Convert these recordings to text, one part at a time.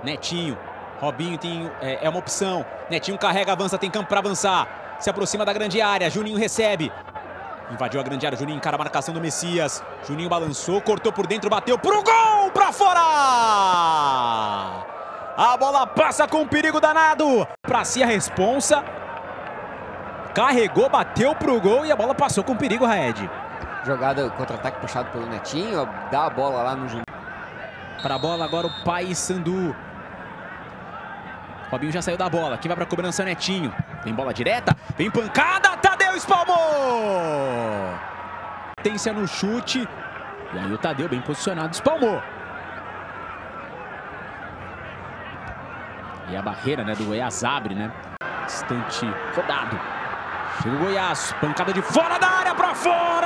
Netinho. Robinho é uma opção. Netinho carrega, avança, tem campo para avançar. Se aproxima da grande área. Juninho recebe. Invadiu a grande área. Juninho encara a marcação do Messias. Juninho balançou, cortou por dentro, bateu pro gol! Pra fora! A bola passa com um perigo danado. Pra si a responsa. Carregou, bateu pro gol e a bola passou com perigo, Raed. Jogada contra-ataque puxado pelo Netinho. Dá a bola lá no Juninho. Para a bola agora o Paysandu. Robinho já saiu da bola. Aqui vai para a cobrança, Netinho. Vem bola direta. Vem pancada. Tadeu espalmou. Potência no chute. E aí o Tadeu bem posicionado espalmou. E a barreira, né, do Goiás abre, né? Instante rodado. Chega o Goiás. Pancada de fora da área para fora.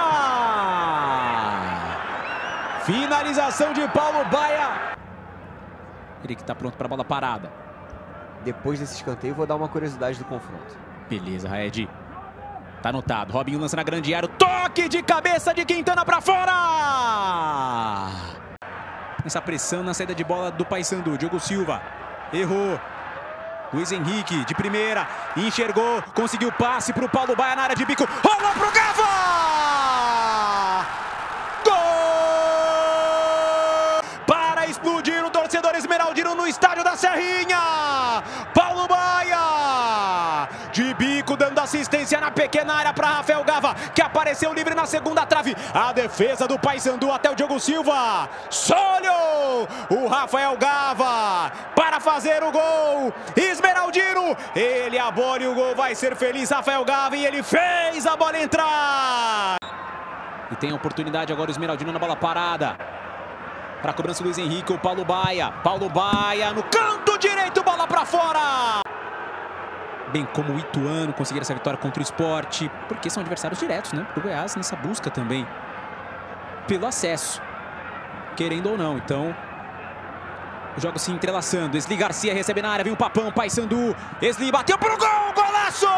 Finalização de Paulo Baia. Ele que está pronto para a bola parada. Depois desse escanteio, vou dar uma curiosidade do confronto. Beleza, Raed. Tá anotado. Robinho lança na grande área. Toque de cabeça de Quintana para fora. Essa pressão na saída de bola do Paysandu. Diogo Silva errou. Luiz Henrique de primeira. Enxergou. Conseguiu passe para o Paulo Baia na área de bico. Rolou pro Gava. Explodir o torcedor esmeraldino no estádio da Serrinha. Paulo Baia de bico dando assistência na pequena área para Rafael Gava, que apareceu livre na segunda trave. A defesa do Paysandu até o Diogo Silva. Solho o Rafael Gava para fazer o gol. Esmeraldino, ele abole e o gol vai ser feliz. Rafael Gava, e ele fez a bola entrar. E tem a oportunidade agora o Esmeraldino na bola parada. Para a cobrança Luiz Henrique, o Paulo Baia. Paulo Baia no canto direito, bola para fora. Bem como o Ituano conseguir essa vitória contra o Sport, porque são adversários diretos, né? Do Goiás nessa busca também pelo acesso, querendo ou não. Então, os jogos se entrelaçando. Esli Garcia recebe na área, vem o Papão, Paysandu. Esli bateu pro gol, golaço!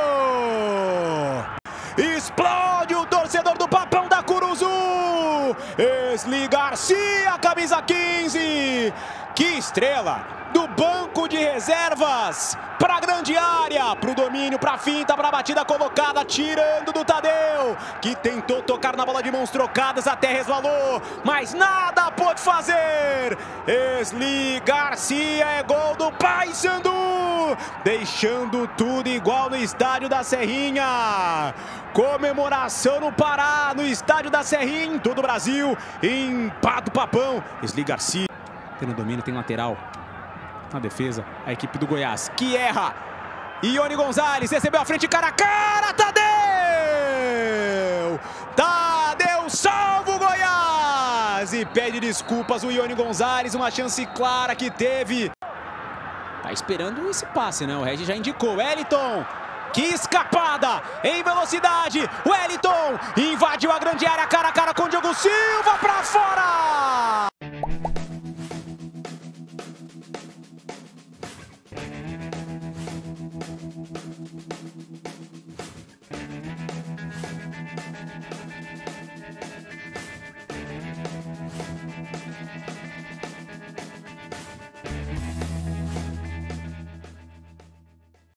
Explode o torcedor do Papão da Curuzu. Esli Garcia, camisa 15. Que estrela do banco de reservas para a grande área, para o domínio, para a finta, para a batida colocada, tirando do Tadeu, que tentou tocar na bola de mãos trocadas, até resvalou, mas nada pôde fazer. Esli Garcia, é gol do Paysandu, deixando tudo igual no estádio da Serrinha. Comemoração no Pará, no estádio da Serrinha, em todo o Brasil. Empata o Papão. Esli Garcia tem no domínio, tem lateral. Na defesa, a equipe do Goiás, que erra. Ione Gonzalez recebeu a frente, cara a cara. Tadeu! Tadeu salva o Goiás e pede desculpas o Ione Gonzalez. Uma chance clara que teve. Tá esperando esse passe, né? O Regi já indicou. Wellington. Que escapada em velocidade. Wellington invadiu a grande área, cara a cara com Diogo Silva para fora.